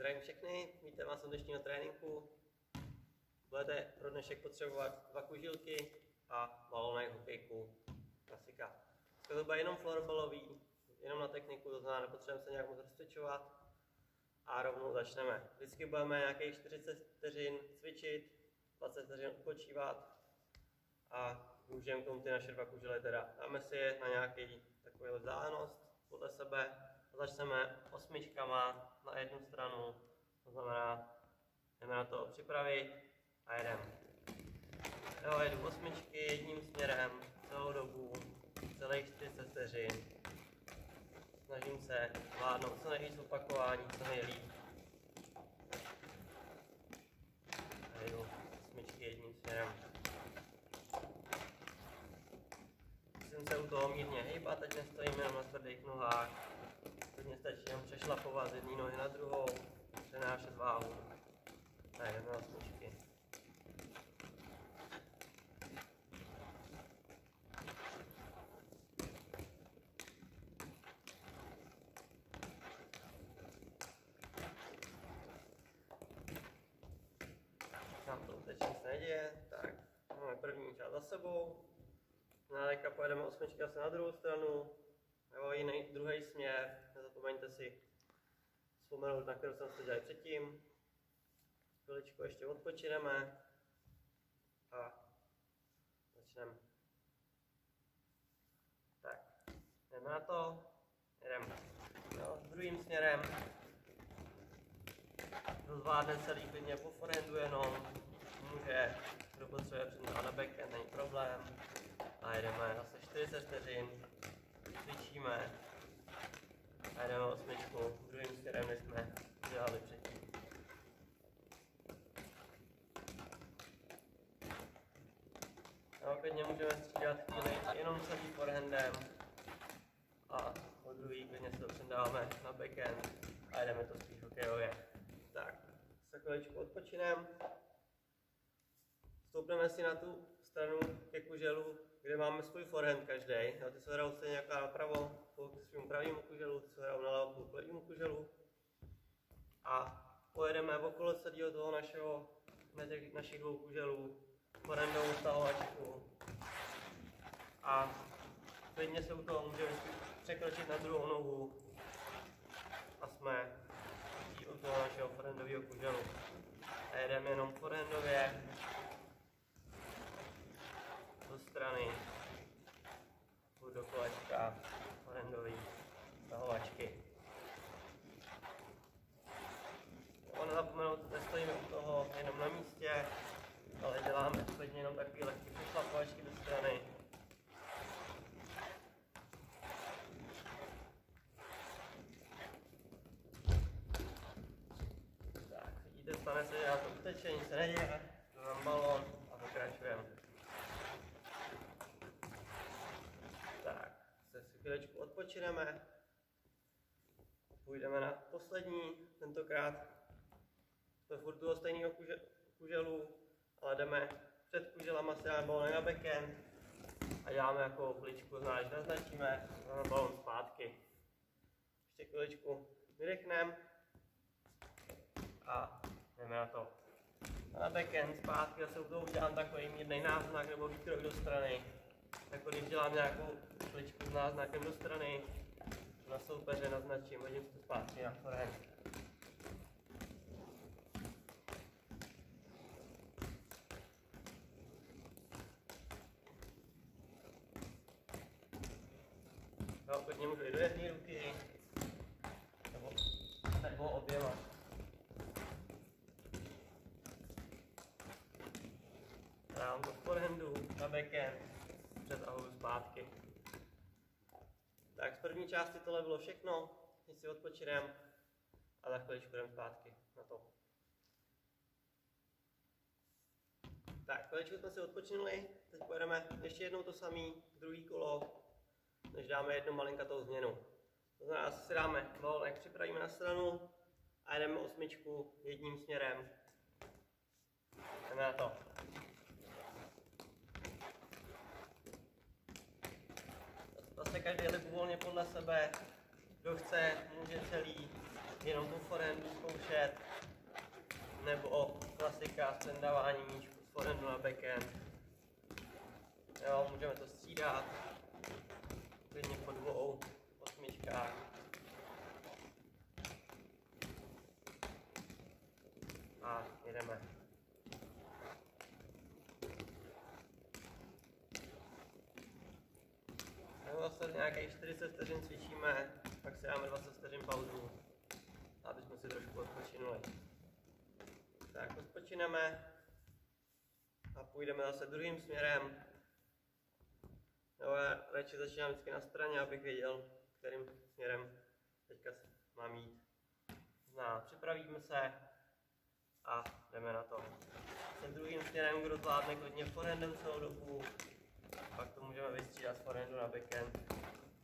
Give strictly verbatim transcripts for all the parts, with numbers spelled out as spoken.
Zdravím všechny, vítám vás u dnešního tréninku. Budete pro dnešek potřebovat dva kužílky a balonek hokejku, klasika. Dneska to bude jenom florbalový, jenom na techniku, to znamená, nepotřebujeme se nějak moc rozcvičovat. A rovnou začneme. Vždycky budeme nějakých čtyřicet vteřin cvičit, dvacet vteřin odpočívat a můžeme k tomu ty naše dva kužele teda. Dáme si je na nějaký takový vzdálenost podle sebe. Začneme osmičkama na jednu stranu, to znamená, jdeme na to připravit a jedeme. Jo, jedu osmičky jedním směrem celou dobu, celých čtyřicet vteřin. Snažím se zvládnout co nejvíc opakování, co nejlíp. A jedu osmičky jedním směrem. Musím se u toho mírně hejbat, ať nestojím jenom na tvrdých nohách. Hodně stačí jenom přešlapovat z jedné nohy na druhou, přenášet váhu. A jdeme na osmičky. Tam to teď nic neděje, tak máme první část za sebou. Nádejka pojedeme osmičky asi na druhou stranu, nebo jiný, druhý směr, nezapomeňte si vzpomenout, na kterou jsem to dělal předtím. Chviličku ještě odpočineme a začneme. Tak, jdeme na to, jdeme jo, druhým směrem. Kdo zvládne celý klidně po forehandu jenom, může, kdo potřebuje přednávat na backhand, není problém. A jdeme zase čtyřicet vteřin, cvičíme a jdeme osmičku druhým směrem, než jsme dělali předtím. No, klidně můžeme střídat chvíli jenom celý forehandem a po druhý klidně se to předáváme na backhand a jdeme to spíš hokejově. Tak, se chviličku odpočinem. Stoupneme si na tu stranu ke kuželu, kde máme svůj forehand každý. No, ty se hrajou stejně jako napravo k svým pravému kuželu, ty se hrajou nalevo k levému kuželu. A pojedeme okolo celého toho našeho, našich dvou kuželů, forehandovou stahovačku. A klidně se u toho můžeme překročit na druhou nohu a jsme u toho našeho forehandového kuželu. A jedeme jenom forehandově do strany, buď do kolečka, forehandový stahovačky. Ono nezapomenout, nestojíme u toho jenom na místě, ale děláme klidně jenom takový lehký přešlapovačky do strany. Tak, vidíte, stane se, že na to uteče, nic se neděje, dám balón a pokračujeme. Tak, se si chvílečku odpočineme, půjdeme na poslední, tentokrát jsme furt toho stejného kuže, kuželu, ale jdeme před kuželama, si dáme balón na backhand a děláme jako chviličku, znáš, naznačíme, dáme balón zpátky. Ještě chviličku vydechneme a jdeme na to. Na backhand zpátky, zase u toho udělám takový mírný náznak nebo výkrok do strany. Jako když dělám nějakou chviličku s náznakem do strany, na soupeře naznačím, hodím to zpátky na forehand. No, klidně můžu i do jedné ruky, nebo, nebo oběma. Dám to z forehandu na backhand, před ahou zpátky. Tak z první části tohle bylo všechno, teď si odpočinem a za chviličku jdem zpátky na to. Tak, chviličku jsme si odpočinuli, teď pojedeme ještě jednou to samý, druhý kolo, než dáme jednu malinkatou změnu. To znamená, si dáme balonek, připravíme na stranu a jdeme osmičku jedním směrem. Jdeme na to. Zase každý libovolně podle sebe, kdo chce, může celý jenom jenom tu forehandu zkoušet, nebo klasika s předáváním míčku z forehandu na backhand. Jo, můžeme to střídat, klidně po dvou osmičkách. A jedeme. Nebo zase nějakých čtyřicet vteřin cvičíme, pak si dáme dvacet vteřin pauzu, aby jsme si trošku odpočinuli. Tak odpočineme a půjdeme zase druhým směrem. No, já radši začínám vždycky na straně, abych věděl, kterým směrem teďka mám jít. No, připravíme se a jdeme na to. Tím druhým směrem, kdo zvládne klidně forehandem celou dobu, pak to můžeme vystřídat z forehandu na backhand.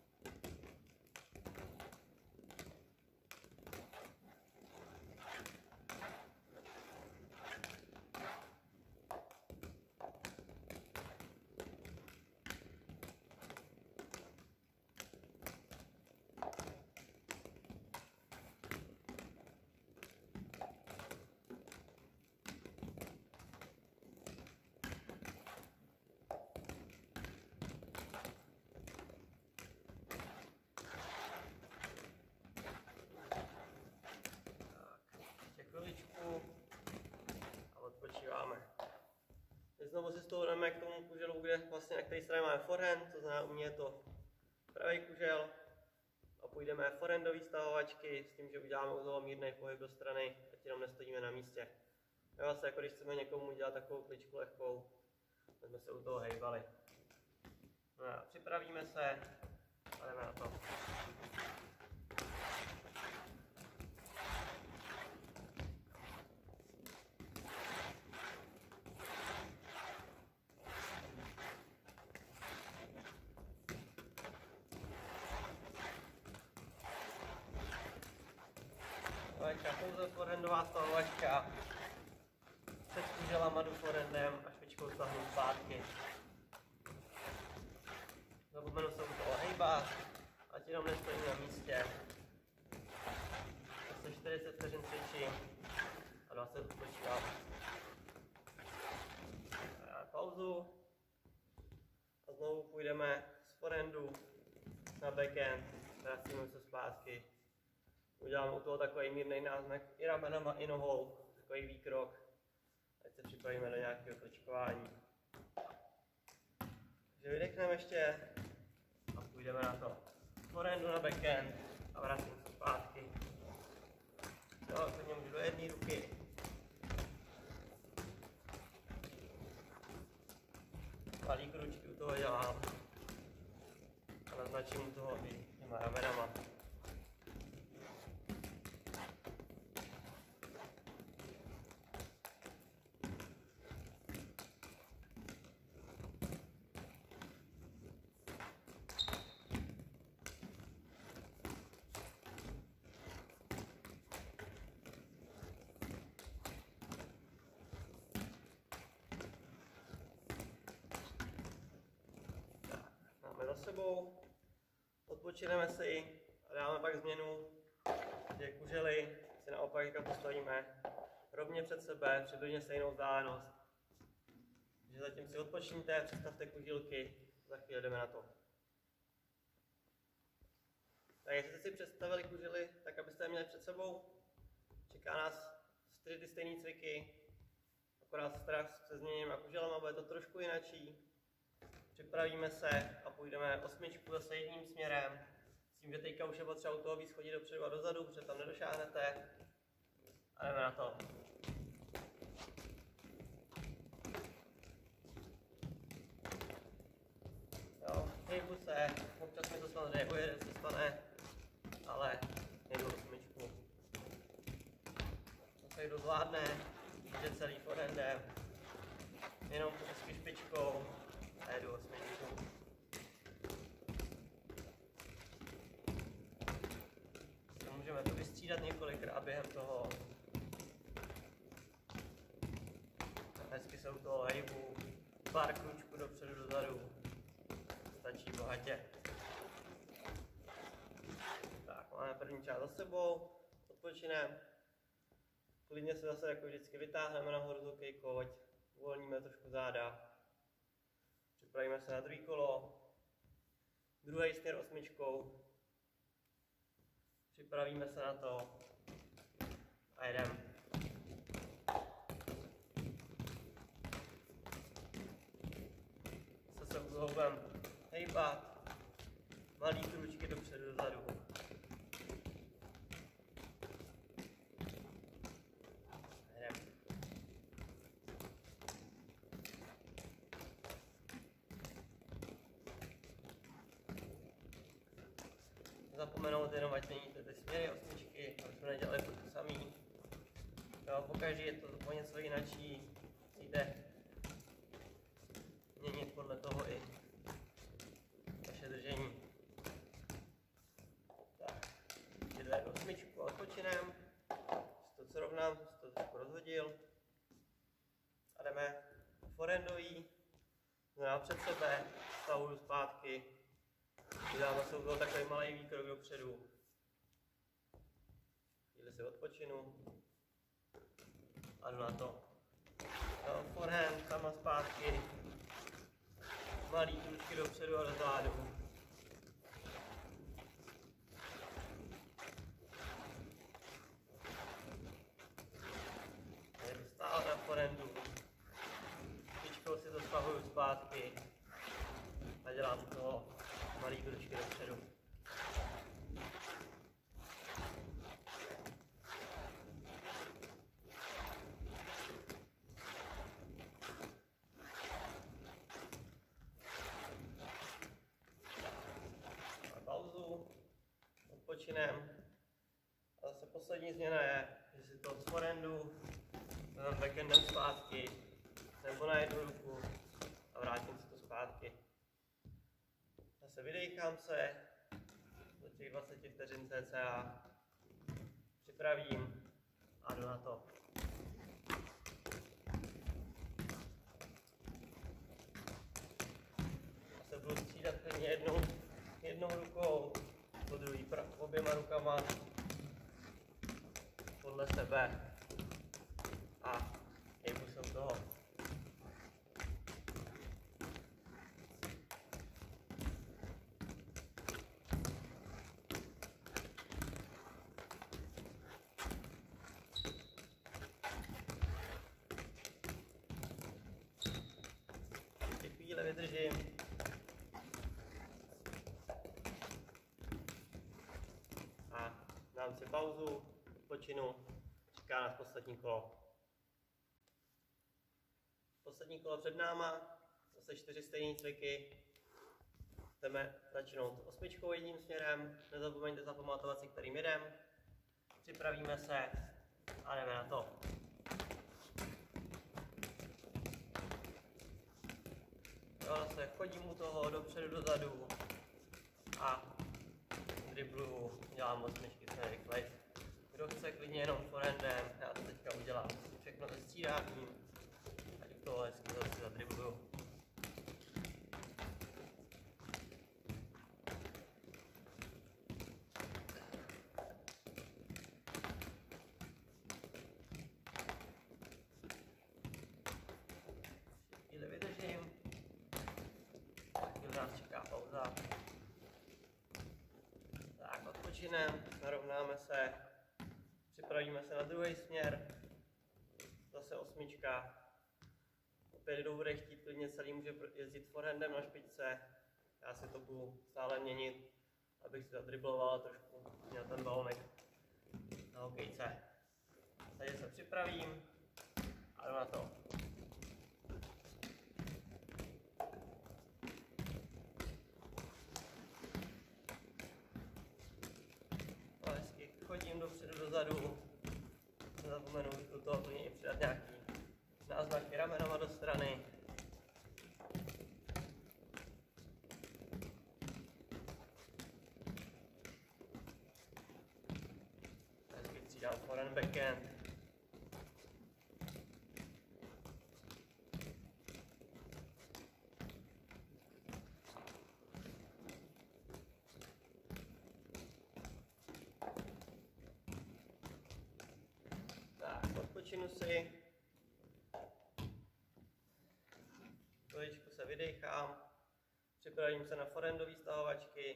A odpočíváme. Teď znovu si stoupneme k tomu kuželu, kde vlastně na které straně máme forehand, to znamená u mě je to pravý kužel. A půjdeme forehandový stahovačky s tím, že uděláme u toho mírný pohyb do strany, ať jenom nestojíme na místě. Je vlastně jako když chceme někomu udělat takovou kličku lehkou, tak jsme se u toho hejbali. No a připravíme se a jdeme na to. Pouze forehandová stahovačka. Před kuželama jdu forehandem a špičkou stahnu zpátky. Zapomenu se u toho hejbat, ať jenom nestojím na místě. Zase čtyřicet vteřin cvičím a dvacet odpočívám. Pauzu a znovu půjdeme z forehandu na backhand, vracíme se zpátky. Uděláme u toho takový mírný náznak i ramenama, i nohou, takový výkrok, ať se připravíme do nějakého kličkování. Takže vydechneme ještě a půjdeme na to. Forehandu na backhand a vracím se zpátky. Jo, klidně můžu do jedné ruky. Malý kručky u toho dělám a naznačím u toho i těma ramenama. Za sebou, odpočineme si a dáme pak změnu, že kužely si naopak postavíme rovně před sebe, přibližně stejnou vzdálenost. Takže zatím si odpočiňte, představte kužílky, za chvíli jdeme na to. Tak jestli jste si představili kužely, tak abyste je měli před sebou, čeká nás čtyři ty stejné cviky, akorát strach se změněnýma kuželama, bude to trošku jinačí. Připravíme se a půjdeme osmičku zase jedním směrem, s tím, že teďka už je potřeba u toho víc chodit dopředu a dozadu, protože tam nedošáhnete. A jdeme na to. Jo, hejbu se, občas mi to samozřejmě ujede, se stane, ale nejdu osmičku. Zase jdu zvládne, jde celý forehandem, jenom hezky špičkou. A jedu osmičku. Můžeme to vystřídat několikrát během toho. Hezky se u toho hejbu, pár kručků dopředu dozadu. Stačí bohatě. Tak, máme první část za sebou. odpočineme. Klidně se zase jako vždycky vytáhneme nahoru s hokejkou, ať uvolníme trošku záda. Připravíme se na druhý kolo. Druhý směr osmičkou. Připravíme se na to a jedeme. Se se budeme hejbat. Malý kručky dopředu, dozadu. Zapomenout jenom, ať měníte ty směry osmičky, aby jsme nedělali to samý. Jo, pokaždé je to o něco jinačí, musíte měnit podle toho i vaše držení. Tak, jde osmičku a odpočinem, si to co rovnám, si to trošku rozhodil. A jdeme forehandový, znamená před sebe, stavuju zpátky. Uděláme se u takový malý výkrok dopředu. Chvíli si odpočinu. A jdu na to. No, forehand, tam a zpátky. Malý kručky dopředu a dozadu. Je to stále na forehandu. Špičkou si to stahuju zpátky. A dělám to malý kručky dopředu. A pauzu, odpočinem. A zase poslední změna je, že si to z forehandu dám backhandem zpátky, nebo na jednu ruku a vrátím si to zpátky. Zase vydechám se do těch dvacet vteřin cca, připravím a jdu na to. Zase budu střídat klidně jednou, jednou rukou, po druhý oběma rukama podle sebe a jdu se u toho. Vydržím. A dám si pauzu, odpočinu, čeká nás poslední kolo. Poslední kolo před náma, zase čtyři stejné cviky. Chceme začnout osmičkou jedním směrem, nezapomeňte zapamatovat si, kterým jedem. Připravíme se a jdeme na to. Zase chodím u toho dopředu, dozadu a dribluju, dělám osmičky co rychleji. Kdo chce klidně jenom forehandem, já to teďka udělám všechno se střídáním, ať u toho hezky zase zadribluju. Chvíli vydržím. Nás čeká pauza. Tak, odpočinem, narovnáme se, připravíme se na druhý směr, zase osmička. Opět, kdo bude chtít, klidně celý může jezdit forehandem na špičce. Já si to budu stále měnit, abych si zadribloval a trošku měl ten balonek na hokejce. Takže se připravím a jdu na to. Chodím dopředu, dozadu, nezapomenu do toho klidně přidat nějaký náznaky ramenama do strany. Hezky přidám forehand, backhand. odpočinu si, chviličku se vydechám, připravím se na forehandové stahovačky,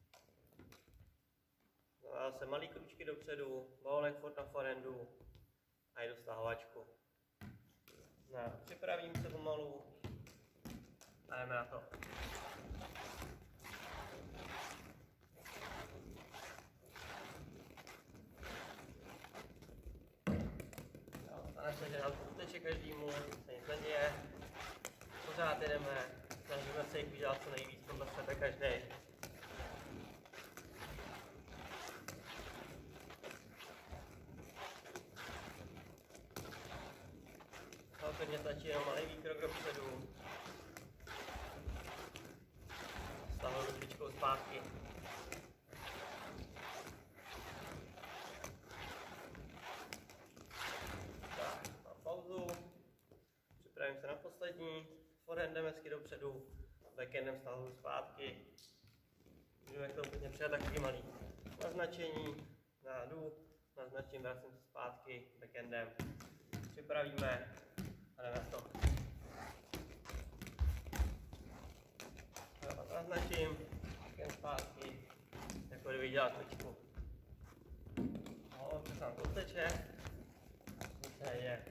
dávám se malý kručky dopředu, balonek furt na forehandu a jdu stahovačku. No, připravím se pomalu a jdeme na to. Stane se, že nás uteče každému, se nic neděje, pořád jedeme, snažíme se jich udělat co nejvíc podle sebe každý. Celkově stačí jenom malý výkrok dopředu, stahuji ručičkou zpátky. Připravím se na poslední, forehandem hezky dopředu, backendem stahuji zpátky. Můžeme to úplně přidat takový malý naznačení, nájdu, naznačím, vracím se zpátky, backendem. Připravíme a jdeme na to. A naznačím, backend zpátky, jako kdyby dělal kličku. No, to se nám to teče, nic se neděje.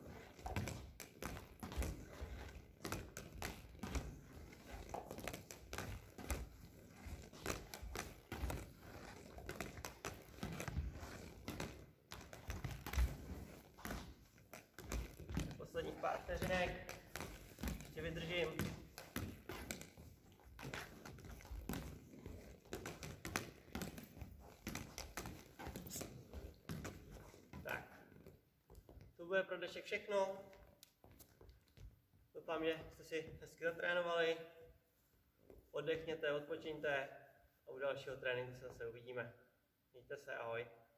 Posledních pár vteřinek, ještě vydržím. Tak, to bude pro dnešek všechno. Doufám, že jste si hezky zatrénovali. Oddechněte, odpočiňte a u dalšího tréninku se zase uvidíme. Mějte se, ahoj.